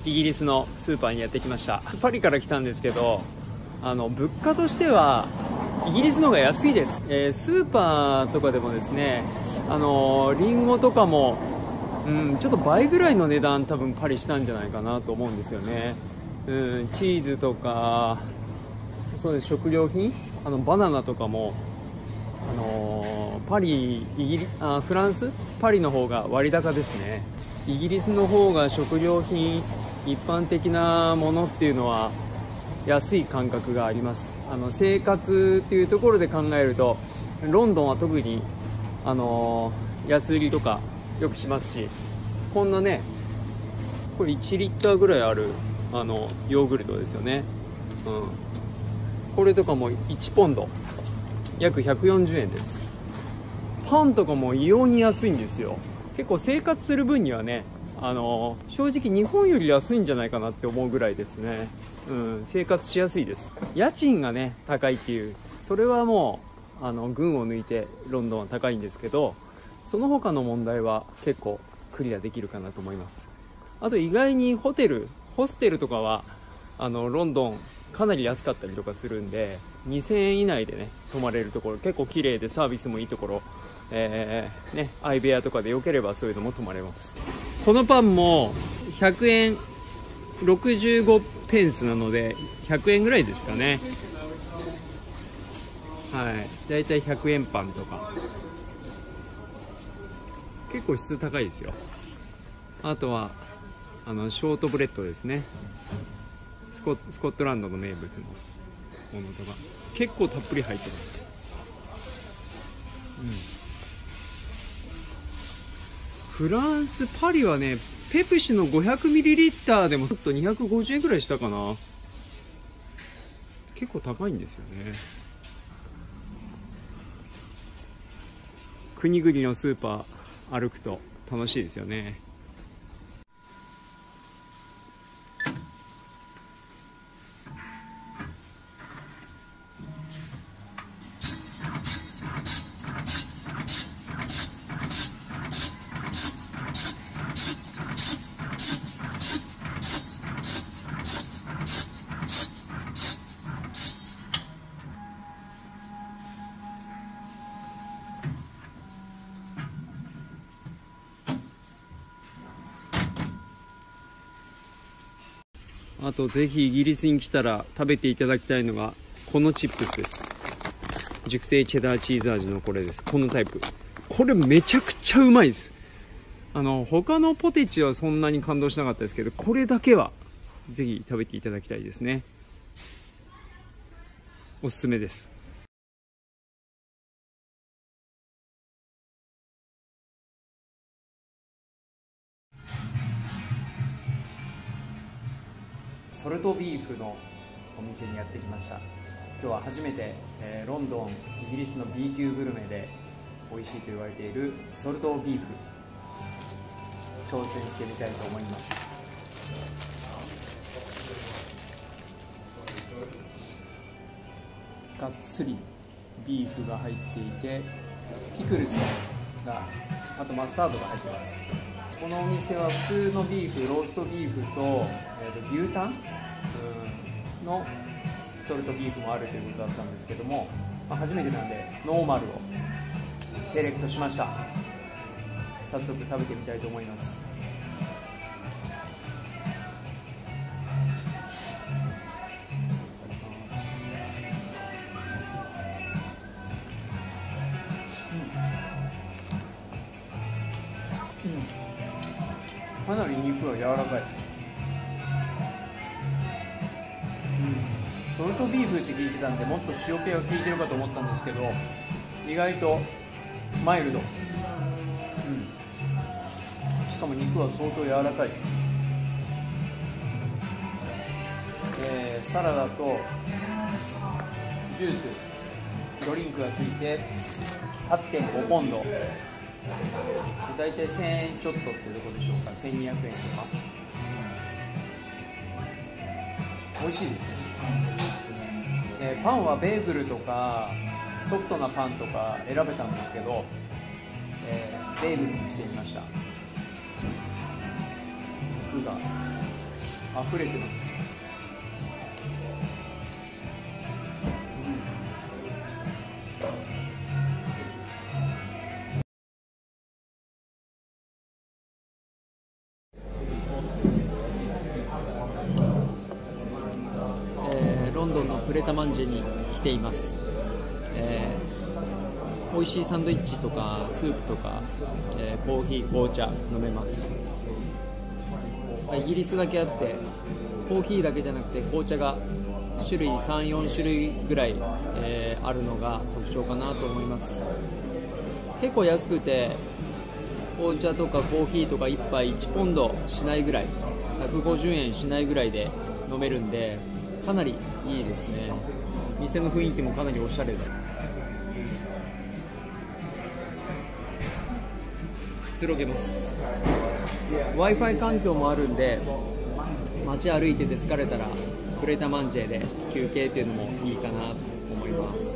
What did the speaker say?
イギリスのスーパーにやってきました。パリから来たんですけど、物価としてはイギリスの方が安いです。スーパーとかでもですね、リンゴとかも、ちょっと倍ぐらいの値段多分パリしたんじゃないかなと思うんですよね。チーズとか、そうです、食料品、バナナとかも、フランス、パリの方が割高ですね。イギリスの方が食料品、一般的なものっていうのは安い感覚があります。生活っていうところで考えると、ロンドンは特に安売りとかよくしますし、こんなね、これ1リッターぐらいあるヨーグルトですよね。これとかも1ポンド約140円です。パンとかも異様に安いんですよ。結構生活する分にはね、正直日本より安いんじゃないかなって思うぐらいですね。生活しやすいです。家賃がね高いっていう、それはもう群を抜いてロンドンは高いんですけど、その他の問題は結構クリアできるかなと思います。あと意外にホステルとかはロンドンかなり安かったりとかするんで、2000円以内でね泊まれるところ、結構綺麗でサービスもいいところ、相部屋とかでよければそういうのも泊まれます。このパンも100円65ペンスなので100円ぐらいですかね。はい、だいたい100円パンとか、結構質高いですよ。あとはショートブレッドですね。スコットランドの名物のものとか結構たっぷり入ってます。フランスパリはね、ペプシの 500ml でもちょっと250円ぐらいしたかな。結構高いんですよね。国々のスーパー歩くと楽しいですよね。あとぜひイギリスに来たら食べていただきたいのがこのチップスです。熟成チェダーチーズ味のこれです。このタイプ、これめちゃくちゃうまいです。他のポテチはそんなに感動しなかったですけど、これだけはぜひ食べていただきたいですね。おすすめです。ソルトビーフのお店にやってきました。今日は初めて、ロンドン、イギリスの B 級グルメで美味しいと言われているソルトビーフ、挑戦してみたいと思います。がっつりビーフが入っていて、ピクルスが、あとマスタードが入っています。このお店は普通のビーフ、ローストビーフと、牛タンのソルトビーフもあるということだったんですけども、初めてなんでノーマルをセレクトしました。早速食べてみたいと思います。かなり肉が柔らかい。ソルトビーフって聞いてたんで、もっと塩気が効いてるかと思ったんですけど、意外とマイルド。しかも肉は相当柔らかいです。サラダとジュース、ドリンクがついて 8.5 ポンド、だいたい1000円ちょっとっていうところでしょうか。1200円とか。美味しいですね。パンはベーグルとかソフトなパンとか選べたんですけど、ベーグルにしてみました。肉が溢れてます。ロンドンのプレタマンジェに来ています。美味しいサンドイッチとかスープとか、コーヒー、紅茶飲めます。イギリスだけあってコーヒーだけじゃなくて紅茶が種類 3,4 種類ぐらい、あるのが特徴かなと思います。結構安くて紅茶とかコーヒーとか1杯1ポンドしないぐらい、150円しないぐらいで飲めるんでかなりいいですね。店の雰囲気もかなりおしゃれでくつろげます。 Wi-Fi 環境もあるんで街歩いてて疲れたらプレタマンジェで休憩っていうのもいいかなと思います。